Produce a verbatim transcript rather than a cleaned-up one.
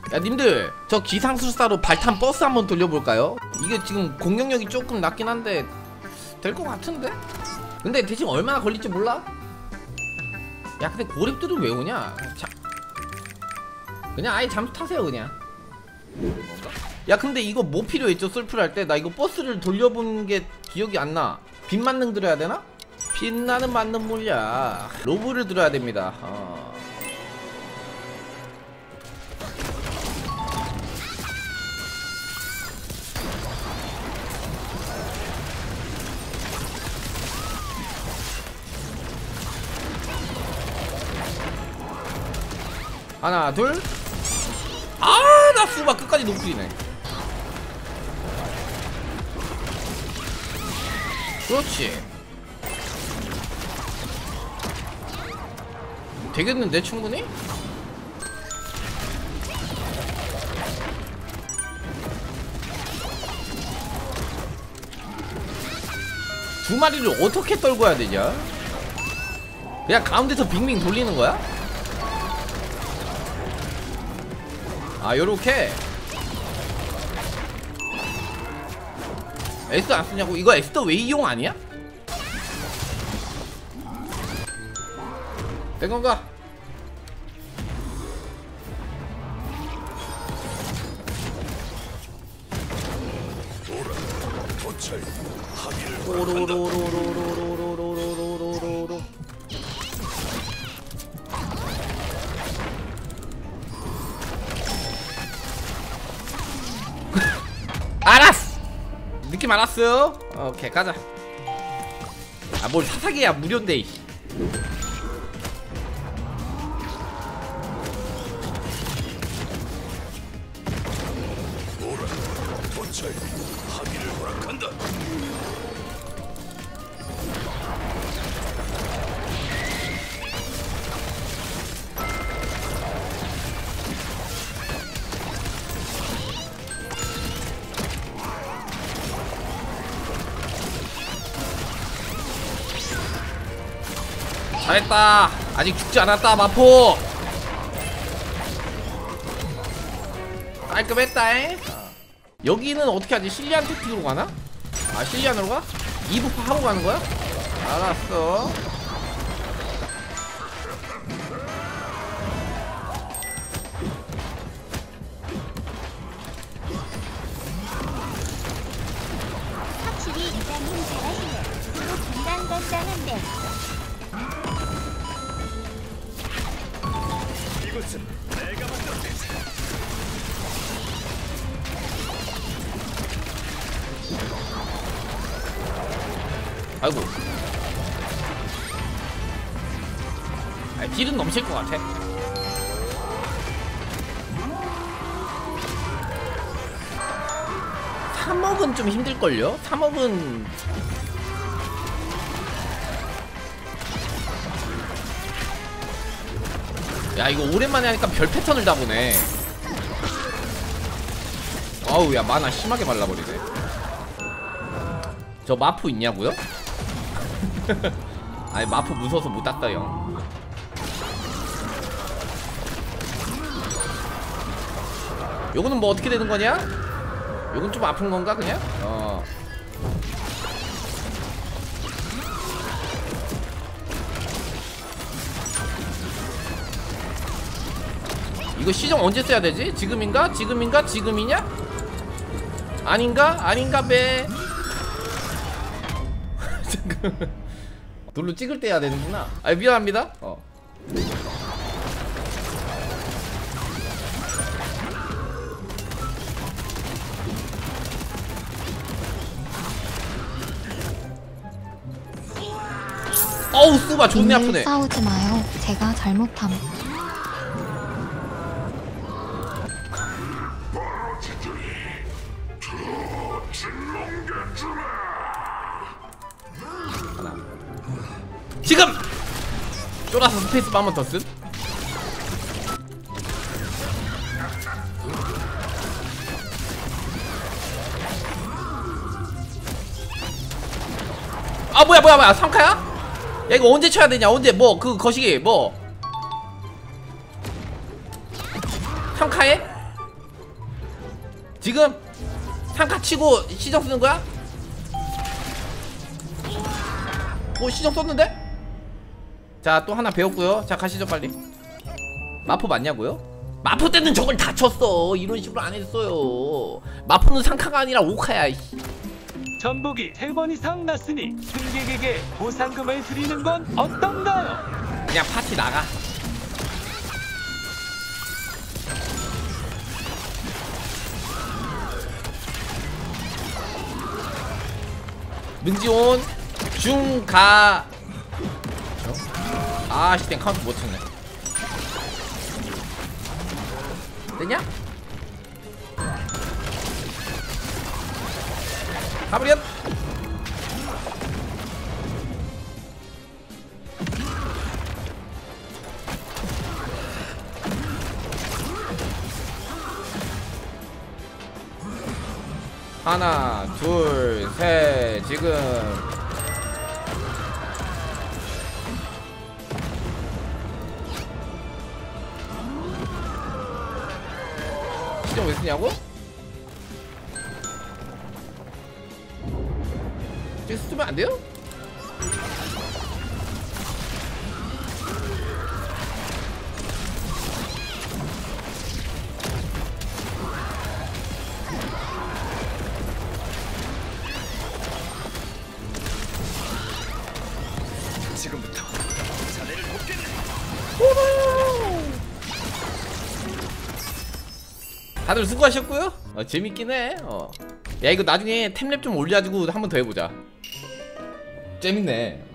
야 님들 저 기상술사로 발탄 버스 한번 돌려볼까요? 이게 지금 공격력이 조금 낮긴 한데 될 것 같은데? 근데 대충 얼마나 걸릴지 몰라? 야 근데 고립들은 왜 오냐? 자, 그냥 아예 잠수 타세요 그냥. 야 근데 이거 뭐 필요했죠? 솔플 할 때 나 이거 버스를 돌려본 게 기억이 안 나. 빛 만능 들어야 되나? 빛나는 만능 물약 로브를 들어야 됩니다. 어. 하나 둘. 아 나 수박 끝까지 노플이네. 그렇지. 되겠는데 충분히? 두 마리를 어떻게 떨고 해야 되냐? 그냥 가운데서 빙빙 돌리는 거야? 아 요렇게 S 안 쓰냐고? 이거 에스더 웨이용 아니야? 된 건가? 로로로로로로로로로로로로로로로로 알았어! 느낌 알았어? 오케이 가자. 아 뭘 사사기야 무료인데. 하기를 허락한다. 잘했다. 아직 죽지 않았다 마포. 깔끔했다잉. 여기는 어떻게 하지? 실리안 택틱으로 가나? 아 실리안으로 가? 이 부파 하고 가는 거야? 알았어. 확실히 이장님 잘하시네. 그리고 간당간당한데. 이것은 내가 만든 데서 아이고. 아 딜은 넘칠 것 같아. 삼억은 좀 힘들걸요? 삼억은 야 이거 오랜만에 하니까 별 패턴을 다 보네. 아우 야 만화 심하게 말라버리네. 저 마프 있냐고요? 아니 마프 무서워서 못 땄어요. 요거는 뭐 어떻게 되는 거냐? 요건 좀 아픈 건가 그냥? 어. 이거 시정 언제 써야 되지? 지금인가? 지금인가? 지금이냐? 아닌가? 아닌가 배. 잠깐. 돌로 찍을 때 해야 되는구나. 아 미안합니다. 어. 어우 수바 존내 아프네. 싸우지 마요. 제가 잘못함. 하나. 지금! 쫄아서 스페이스바 한 번 더 쓴? 아 뭐야 뭐야 뭐야 삼 카야? 야 이거 언제 쳐야 되냐 언제 뭐 그 거시기 뭐 삼 카에? 지금 삼카 치고 시정 쓰는 거야? 뭐 시정 썼는데? 자 또 하나 배웠고요. 자 가시죠 빨리. 마포 맞냐고요? 마포 때는 저걸 다 쳤어. 이런 식으로 안 했어요. 마포는 삼카가 아니라 오카야. 전복이 세 번 이상 났으니 승객에게 보상금을 드리는 건 어떤가요? 그냥 파티 나가. 능지온 중가 어? 아 시댕 카운트 못 쳤네. 되냐? 가버렸. 하나 둘 셋 지금 시정 왜 쓰냐고? 지금 쓰면 안 돼요? 지금부터 자네를 돕겠네. 다들 수고하셨고요. 어, 재밌긴 해. 어. 야 이거 나중에 템랩 좀 올려가지고 한 번 더 해보자. 재밌네.